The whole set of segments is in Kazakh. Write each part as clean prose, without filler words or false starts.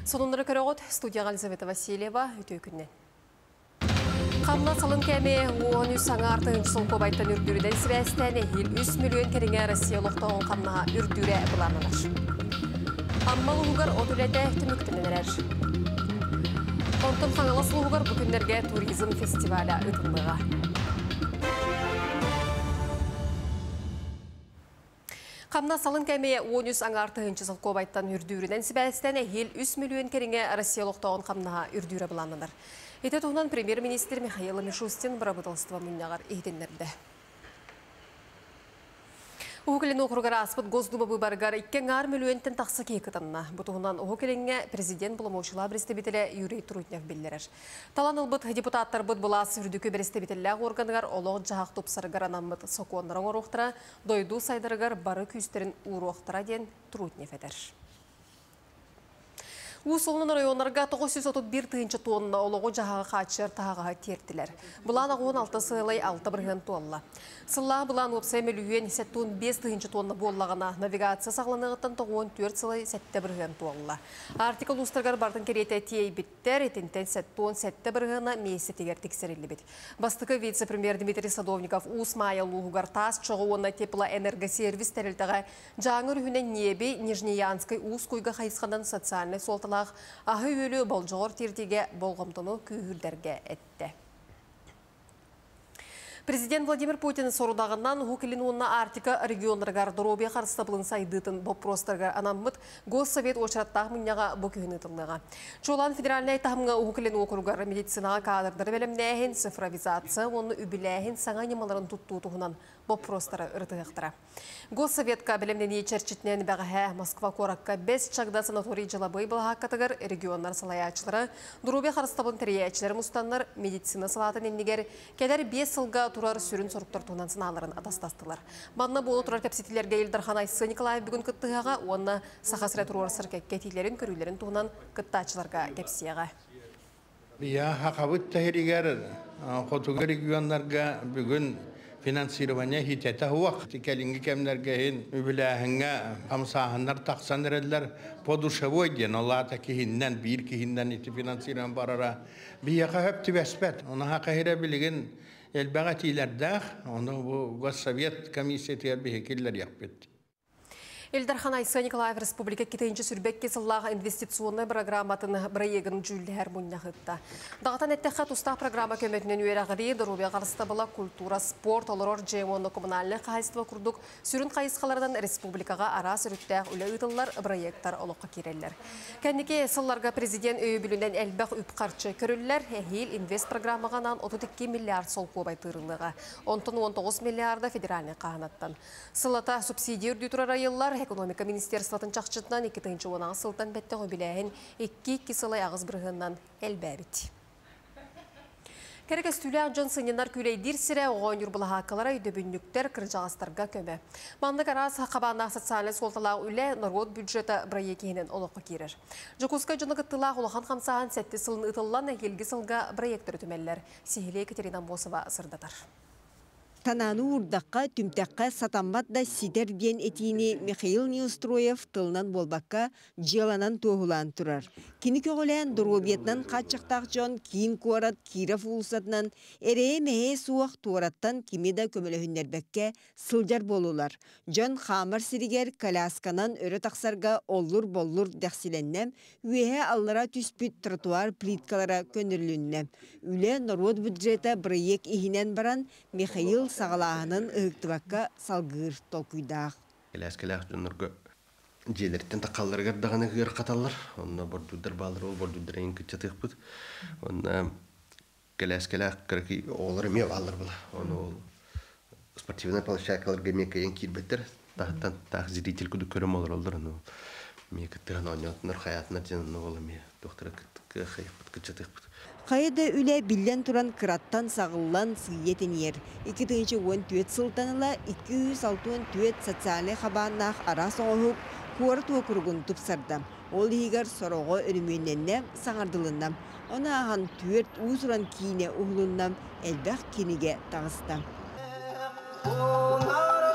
Сонунları көрөгөт студияга Елизавета Васильева өтөкүннен. Камла салын кәме 13 саңа артығынчы сол көбайттан үрдүріден сібәстәне 3 миллион кереңе Россия лоқтауын қамнаға үрдүрі бұланылар. Аммал ұғығар отуләді түміктінілер. Онтын қаңылас ұғығар бүкіндерге туризм фестивалі өтілміға. Камна салын кәме 13 саңа артығынчы сол көбайттан үрдүріден сібәстәне 3 миллион кереңе Россия лоқтауын қамнаға үрдүрі бұланылар. Это тугнан премьер-министр Михаил Мишустин барабытылстыва мұннағар ехденлерді. Оғылын оқырғара аспыт Госдума бұбарғар 2 миллионтен тақсы кейкітінна. Бұтығынан оғылыңа президент бұламаушыла бірістебетілі Юрий Трутнев білдерер. Талан ұлбыт депутаттар бұд бұласы үрдікі бірістебетілі орғанығар олық жағақ топсарығар анамбыт соқуанларың орықтыра, дойду сайдарығар бары күйістерін ұруқтыра ден Трутнев әдер. Усолнын районларға 931 тыынчы тонна олығы жағаға қачыр тағаға тертілер. Бұлан ағуын 6 сылай 6 бірген туалла. Сылла бұлан өпсай мөлуен 5 тыынчы тонна боллағына навигация сағланығыттан 4 сылай 7 бірген туалла. Артикл ұстырғар бардың кереті тей біттер, етінтен 7 біргена мейсі тегер тексерілі бет. Бастықы вице-премьер Дмитрий Садовников Усмая луғығар тас чоғуына тепла энергосервис тәрілтіға жаңыр хүнен небе Нижнеянскай Ускойға қайысқандан социальный солталақ ағы өлі болжығыр тердеге болғымтыны күйілдерге әтті. Президент Владимир Путин сорудағынан хукелин онна Артика регионларғар дұробия қарыстабылын сайдытын бопростарға анаммыт Госсовет очараттағы мұнияға бұкүйін ұтылыға. Чолан федеральный айтағымға хукелин оқырғар медицинаға кадрдары бәлімнәйін, цифровизация, оны үбіләйін саңа немаларын тұттуытығынан бопростары ұртығықтыра. Госсоветка бәлімнен ечерчетінен бәғі Москва қораққа 5 чағда санаторий жылабый бұлға қатығыр регионлар салаячылары, дұробия қарыстабылын тәриячылары мұстанлар медицина салатын емнегер кәдер 5 сылға турар сүрін сұрықтар туынан сыналарын атастастылар. Манна болу турар кәпсетілерге Елдархан Айсы Николаев бүгін күттіғаға, оны сақасыра турар сырке кәтилерін көрілерін туынан күттачыларға кәпсияға. Я хақабыт тәхерігер қотуғы регионларға бүгін финансирование хитета хуақ. Текелінгі кәмдергейін үбіләхіңе амсағынлар тақсан әрелер подушевой ден. Олата кейіннен, бір кейіннен еті финансирован барара. Бияқа хөпті бәспәт. Оны хақа хире білігін Elbette ileride onu bu Sovyet komisyeti bir hekiller yaptı. Елдархан Айсы Николаев Республика кетейінші сүрбекке сыллаға инвестиционный программатын бірайегін жүлдер мұннағытта. Дағатан әттіққа тұстақ программа көметінен өйрағыры дұрубия қарыста бұла культура, спорт, олырор жемонны коммунальны қайыстыва күрдік сүрін қайысқалардан республикаға ара сүріттәғ үлі ұтылар проекттар олыққа керелер. Кәндеке сылларға президент өй білінен әлбәқ үп қарчы көрілер, әйел инвест программағанан 32 миллиард сол көбай тырылыға, 19 миллиарда федеральный қағанаттан. Сылата субсидия үрді тұрар айыллар Экономика министерствотын чақчытынан 2-10 сылтан бәтті ғобіләйін 2 сылай ағыз бірғыннан әлбәбіт. Кәрекес түлі ағжан сыненар күлейдер сірі оған үрбіла хақылара үйдөбінніктер кіржағыстарға көмі. Маңдық арас қабанақ социальный солталағы үлі народ бюджеті проектенен олыққа керір. Жокуска жыны қыттылақ олыған қамсаған сәтті сылын ұтылан әкелгі сылға проекттер өтімелер. Сихиле Екатерина Босова сырдатар. Танану урдаққа түмтәққа сатамбат да сидер ден етіні Михаил Неустроев тылынан болбаққа желанан тоғылан тұрар. Кені көғілен дұробетнан қатшықтақ жон кейін қуарат киров ұлысатынан әрее мәе суақ туараттан кемеда көмілі хүннербәкке сылжар болулар. Жон қамыр сиригер колясканан өрі тақсарға оллур-боллур дәқсіленнем, үйе аллара түспіт тротуар плиткалара көнірліннем. Үлі народ бюджеті проект ихінен баран Михаил сағалағының ұйықтыбаққа салғыр толкуйдақ. Келәс-келәс жонырға желерттен тақалларғар дағаны ғыр қаталар. Онына бордудар балыр ол, бордудар ең күтчатық бұд. Онына келәс-келәс қырқи олар еме балыр бұла. Оны ол спортивный площадкаларға мекі ең кирбеттер. Тағыттан тағы зритель күді көрім олар олар. Мекіттіған ойнатынар, хаятынар женіні олы ме. Доқтыры күтчатық бұд. Қайыда үлі білден тұран қыраттан сағылан сүйетін ер. 2014 сылтаныла 264 социальный қабаннақ ара соңығып қуарт оқырғын тұпсарды. Ол егер сұрауға өріменненне саңардылыннам. Оны аған түйет ұзыран кейіне ұғылыннам әлбәқ кенеге тағыстам.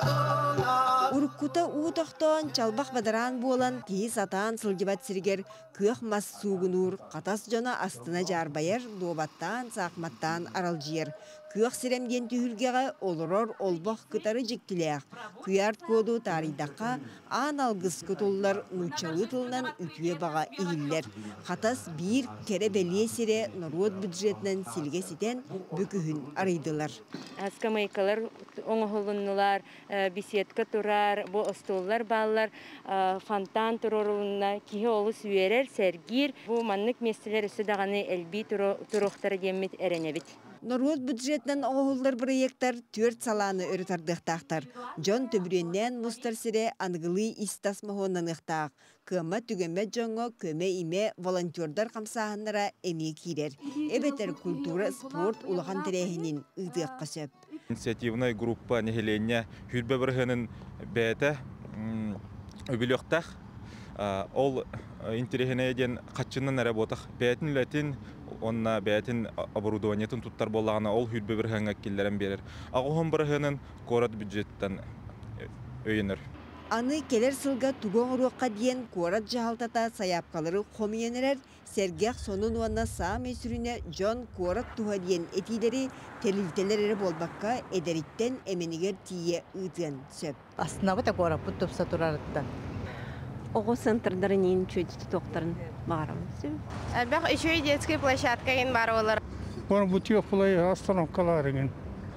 Уруккута уутохтон чалбах бадаран болан тии сатаан сылжыбат сиргер көх мас сугунур, катас жона астына жарбайар, добаттан, сақматтан аралжыр. Көх сиремден түйілгеға олорор олбақ кытары жіктілеяқ. Күйарт коду таридаққа ан алғыз күтуллар нучалы тылынан үтуе баға игілер. Катас бір кере белие сире народ бюджетінен силге ситен бүкіхін арыйдылар. Аскамайкалар оңғылынылар, беседка турар, бу остоллар баллар, фонтан турорулына кихе олы сүйерер, сәргир. Бу маннык местелер үсі дағаны әлби туруқтары демет әренебет. Народ бюджетінен оғылдар проекттар 4 саланы өрітардықтақтар. Жон төбіреннен мұстар сире анғылы истас мағонан ұқтақ. Көмі түгемет жоңы көме име волонтердар қамсағынлара әме кейдер. Эбетер культура, спорт улахан тірәхінен ұйдық қысып. Инициативная группа нехеления хүрбе бірғының бәті өбіліқтақ. Ол интересіне еден қатшынан әрәботақ. Бәтін үләтін онна бәтін оборудованиятын туттар болағына ол хүрбе бірғыңа келдерін берер. Ағуғын бірғының корат бюджеттен өйінір. Аны келер сылға тугон ұруққа дейін корат жағалтата саяпқалары қомиенерер, сәргеқ сонын уанна саам өсіріне жон корат туға дейін етилері телілтелері болбаққа әдеріттен әменігер тие ұйтын сөп. Астына бұта корат бұт тұпса тұрарыттан. Оғы центрдары нейін чөйдіті тоқтарын бағарамыз. Бәқ үшөй детский площадкаген бар олар. Оны бұтық бұлай остановкаларыңын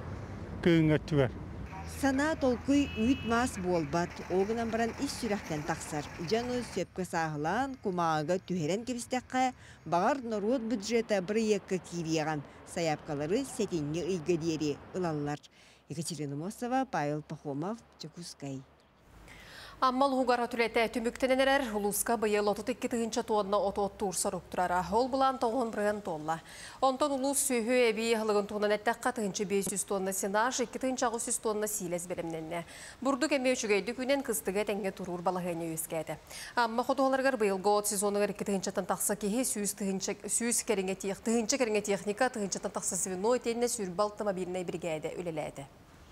күйін өттігер. Сана толкуй үйт мас болбат, оғынан баран ис сүрәқтен тақсар. Жаны сөпкі сағылан, кумағыға түхерен кебістеққа бағар народ бюджеті бір еккі кириеған. Саяпқалары сәтенне үйгедері ұлалар. Екатерина Мосова, Павел Пахомов, Чекускай. Аммал хугара түләтә түміктененерер, ұлысқа бұйыл 32 тонна отот турсар ұқтырара. Ол бұлан тоғын бірген толла. Онтон ұлыс сүйі әбей ғылығын туғынан әттәққа 500 тонна сенаж, 200 тонна силес беремненне. Бұрдық әме үшігейді күнен қыстыға тәңге тұрур балағайны өскәді. Амма құдығаларғар бұйыл ғот сезонығыр 200 тақса кеге сүйіз кәріңе техника, 200 тақса свино етенне сүрбал автомобильной бригады өлеләді.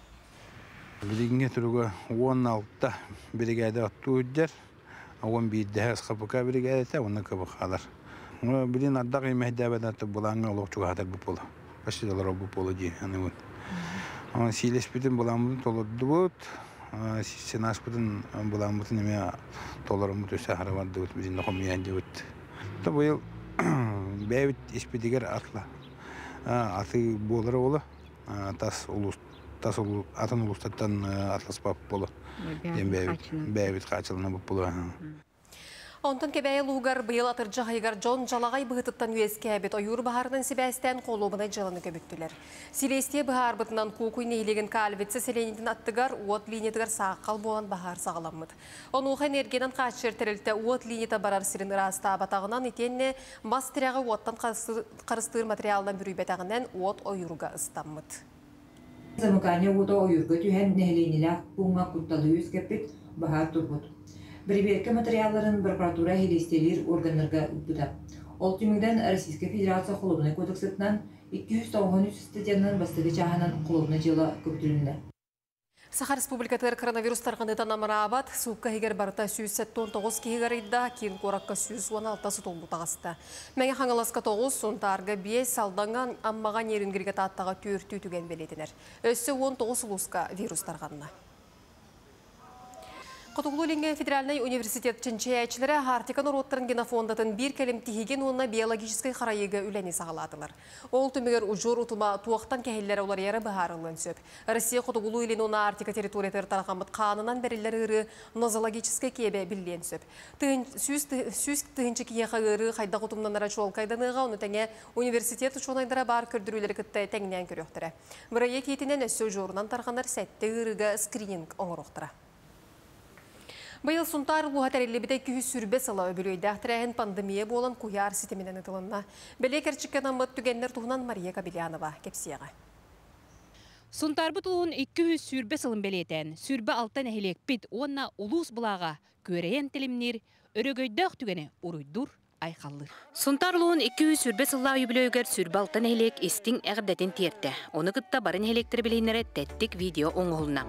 Билигинге туруга 16 бригада аттуыджар, 11 қапыка бригадата, оны кабықалар. Билин ардақ емәхдәбәдәті бұлаңа олықчуға хатар бұп болу. Башыдалар ол бұп болу дей. Силес бүтін бұлаңбытын толырды бұд, сенас бүтін бұлаңбытын еме толырым бұт өсі ағара барды бұд, біздің қомияңды бұд. Бұйыл бәйбіт еспедегер атла. Аты болыры олы, тас ұлыс. Атын ұлыстаттан атлас бап болу. Бәйбіт қачылына бұп болу. Онтан кебәйі луғар бұйыл атыржа ғайғар жон жалағай бұғытыттан өеске әбет ойыр бағарынан себәстен қолуымына жылыны көбіттілер. Селесте бұғар бұтынан қуқуй нейлеген калветсі селенетін аттығар уот линетігар саққал болан бағар сағаламыд. Он ұға энергиядан қачыр тірілті уот линета барар сирін раста батағынан етенне бас тіряғы уоттан қарыстығыр материалдан бүрібетағынан уот ойырға ұстаммыд. Замыкание уото ойырға түйен нәхеленілі бұңға құтталы өскеппет бағар тұрбыд. Бірберке материалларын прокуратура хелестелер органларға үппіді. Ол түмігден Российская Федерация Құлыбыны кодексетінен 293 статьянын бастығы жағынан Құлыбыны жылы көптірінді. Саха Республикатыр коронавирустарғаны танамырабат, суыққа егер барыта 179 кейгер идда, кейін қораққа 116 тұлбы тағысты. Мәңе қаңыласқа 9, сұнтарғы 5 салданған аммаған ерингерге таттаға 4 түген белетінер. Өсі 19 ұлысқа вирустарғанына. Құтығылы Федеральный университет чынчайчылары Артика Нороттарын генофондатын бір кәлім тихеген онына биологическай қарайығы үләне сағаладылар. Ол түмігер ұжыр ұтыма туақтан кәхелері олар яры бағарылын сөп. Россия Құтығылы елін оны Артика территориятыр тарқамыд қанынан бәрілері ұры нозологическай кебе білден сөп. Сүйіз түхінші киеға ұры қайда құтымнан арачуал қайданыға оны тәңе университет ұшонайдыра бар көрдірулері күтті тәңінен көріқтірі. Бірайе кетінен өсі жорынан тарғанар сәтті ұрыға скрининг оңырықтыра. Бұйыл сұнтар ұлуға тәрелі біде 200 сүрбе сала өбілөйді әқтірәйін пандемия болан күйар сетімінен ұтылынна. Бәле кәрчіккен амыт түгенлер тұғынан Мария Кабелянова кепсияға. Сұнтар бұтылуын 200 сүрбе сылын бәлетен, сүрбе алтан әхелек бит, онна ұлыс бұлаға көрейен тілімнер, өрігөйдіқ түгені ұруйдур айқалыр. Сұнтарлуын 200 сүрбе сылла өбілөйгер сүрбе алтан әхелек істің әғірдәтін терті. Оны күтті барын әхелектір білейнері тәттік видео оңғылына.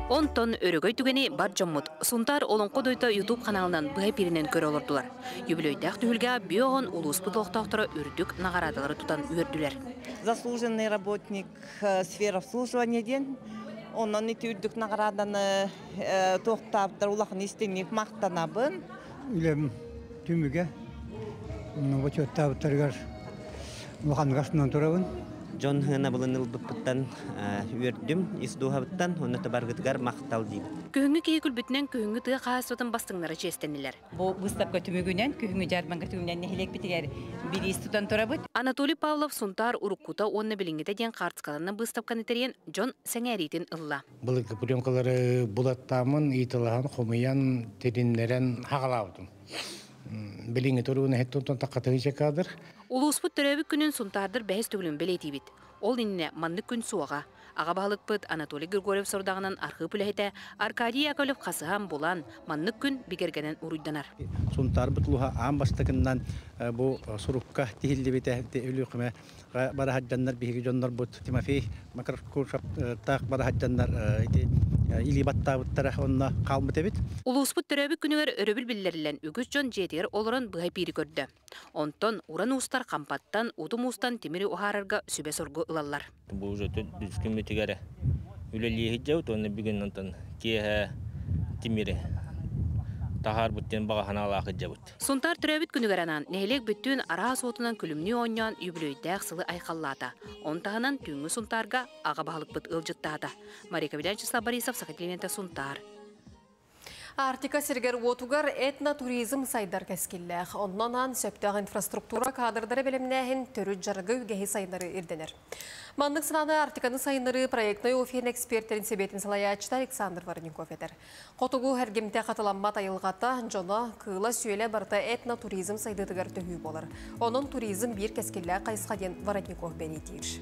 Онтон өрөгөй түгені бар жоммут. Сунтар олонқо дойта YouTube каналынан бұғай пиринен көрі олырдылар. Юбилейдақ түхілге биоғын улуспы тоқтақтыры үрдік нағарадылары тұтан өрділер. Заслуженный работник сфера обслуживания ден. Онан ити үрдік нағараданы тоқтаптыр улақын істемек мақтанабын. Үлем түміге, оның өтеттабыттарғар мұқанғасынан тұрабын. Жон хына булыныл бұттан өрдім, исдуғабыттан, оны табарғытығар мақтал дейбі. Күйіңі кей күлбітінен күйіңі тұғы қағасуатын бастыңлары честенілер. Бұл бұстапқа түмігінен, күйіңі жарманға түмінен нехелек бітігер бірі истудан тұрабыт. Анатолий Павлов Сунтар Уруккута онны біліңгеті ден қартықаланы бұстапқаны терен Жон сәңәретін ұлла. Бұл пленкалары бұлаттамын, итылаған, қомиян, теринлерен хағалаудым. Біліңгі тұруыны хеттон таққатығы жекадыр. Улуспут төрөбүк күнүн Сунтардыр бәйс түгілін білетейбит. Ол инне манны күн суаға. Аға бағылық бұд Анатолий Григорьев сордағынан арқы пүләйті Аркадий Яковлев қасыған болан манны күн бігергенен ұруйданар. Сунтар бұтылуға ан бастықынан бұл сұрыққа тихілді беті өлі қыме бара хаджандар бейгі жондар бұд Тимофей Макаркуршап тақ бара хаджандар или баттабыттара онна қалмыт эбит. Улуспут төрөбүк күнүгөр өрөбүл биллерилен үгүс жон жетер олорон быгай пири көрдү. Онтон уран устар кампаттан, удум устан темири ухарарга сүбе соргу ылаллар. Бұл жөті дүскімметігері үлелі хиджаут, оны бүгін онтан кеге темири тахар бұттен баға ханалақы жабыт. Сунтар төрөбүк күнүгөр анан нехелек бүттүн ара соотунан күлүмнү оньян юбилейдәк сылы айқаллата. Онтағынан түңі Сунтарга аға бағылық бұт ылжыттады. Марика Вилянчисла Борисов, Сахатилимента Сунтар. Артика Сергер Отугар этно-туризм сайдар кәскелләх. Оннан сөптәғ инфраструктура кадрдары белемнәхін төрі жарғы үгәхи сайнары ирденер. Мандық сынаны Артиканы сайнары проектной офиен экспертерін себетін салаячта Александр Варников етер. Қотугу әргемте қатыламма тайылғата жона кыла сүйелі барта этно-туризм сайдытығар төхүй болар. Оның туризм бір кәскелләх қайсқа ден Варников бән етер.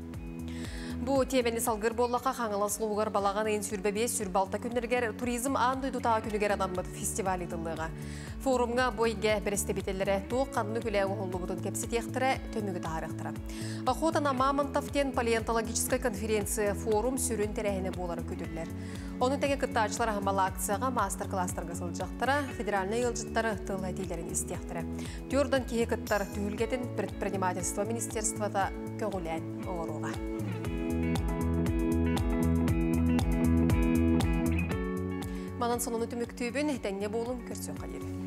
Бу темени салгыр боллақа қаңылас луғар балаған ең сүрбебе сүрбалта күнергер туризм аңды дұтаға күнігер адамбыд фестивалі дылыға. Форумға бойге бірістебетелері тоқ қанны күлі оғылы бұдын кепсет ектірі төмігі тағарықтыра. Охотана Мамонтовтен палеонтологической конференция форум сүрін терәйіні болары күдірлер. Оның тәңе күттачылар ғамалы акцияға мастер-кластарға сылжақтыра, федеральный елжыттары тыл әдейлерін істектірі. Түрдің кеге күттар түйілгетін предпринимательство министерствода көңілен оғыруға. Манан сонуны түміктүйбін, тәңне болын көрсен қадері.